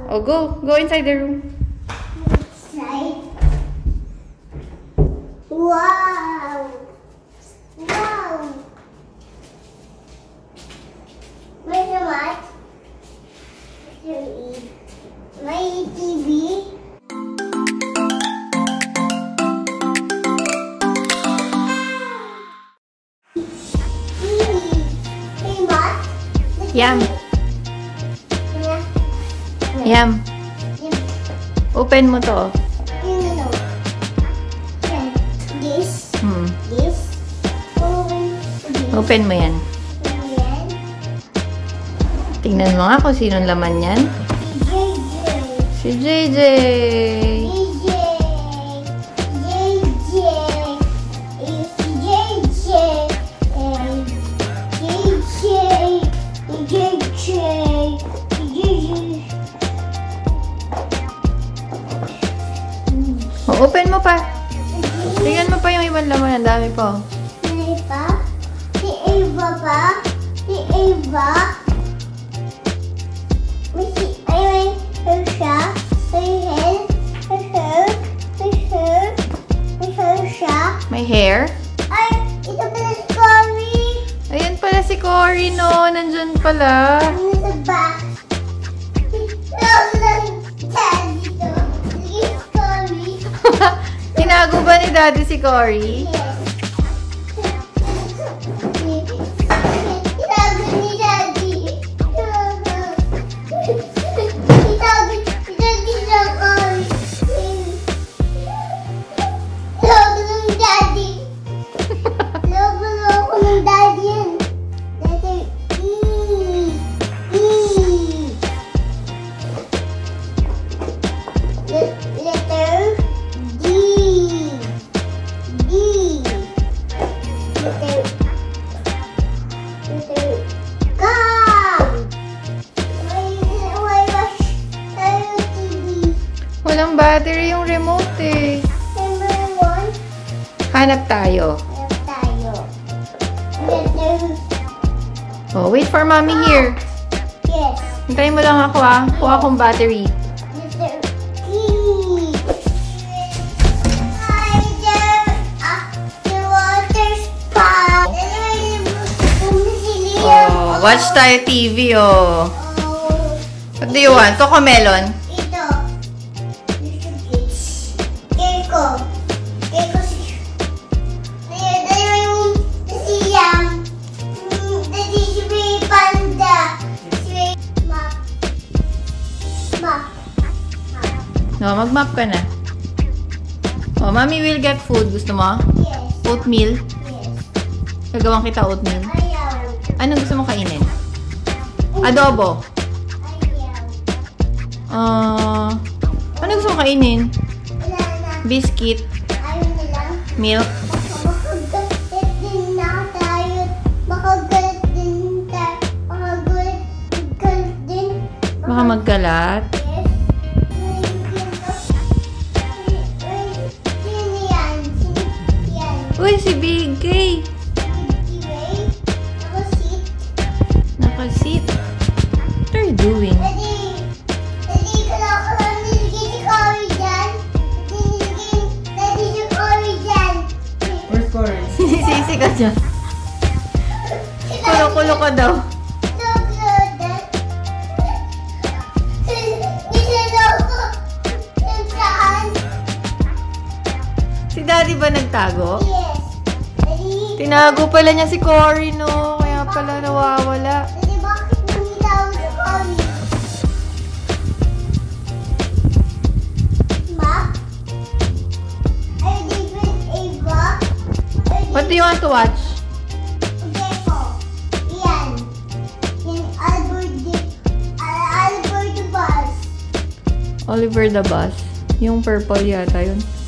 Oh, go. Go inside the room. Inside. Wow. Wow. Where's the mat? My TV. Hey, mat. Yum. Yum. Open mo to. This. Hmm. This. Open mo yan. Tingnan mo nga kung sinong laman yan. Si JJ. Oh, open mo pa. Tingnan mo pa yung ibang laman. Ang dami pa. Si Eva pa? Si Eva? May her siya? May her siya? May hair? Ay, ito pala si Cory. Ayan pala si Cory, no? Nandyan pala. Ano sa box? Love lang daddy to. Sige, Cory. Tinago ba ni Daddy si Cory? Yes. Itago ni Daddy. Itago sa Cory. Logo ng Daddy. Logo ng Daddy yan. Letter E. E. Letter D. D. Letter Gum. Why wash tayo TV? Walang battery yung remote eh. Number 1. Hanap tayo. Ayan tayo. Letter Oh, wait for mommy here. yes. Hintayin mo lang ako ah. Kuha akong battery. Letter T. The water spout. Oh, watch tayo TV oh. What do you want? Cocomelon? Ito. Keko. Keko si... Dalawa yung siyam. Dali si May Panda. Si May... Map. Map. No, mag-map ka na. Oh, mommy will get food. Gusto mo? Yes. Oatmeal? Yes. Gagawin kita oatmeal. Ayaw. Anong gusto mo kainin? Adobo. Ayaw. Ano gusto mo kainin? Wala na. Biscuit? Ayaw na lang. Milk? Makagalit din na tayo. Makagalit din tayo. Makagalit din. Baka magkalat? Yes. Sino yan? Sino yan? Uy, si Big K! Anyway, nakasit. Nakasit. What are you doing? Daddy, ka lang nilagay si Cory dyan. Daddy, si Cory dyan. Where's Cory? Sinisisi ka dyan. Kulo-kulo ka daw. Si Daddy ba nagtago? Yes. Daddy, Tinago pala niya si Cory, no? Kaya pala nawawala. Daddy, bakit nilawag si Cory? Ma? Are you different, Ava? What do you want to watch? Gecko. Yan. Yan, Albert the Bus. Oliver the Bus. Yung purple yata yun.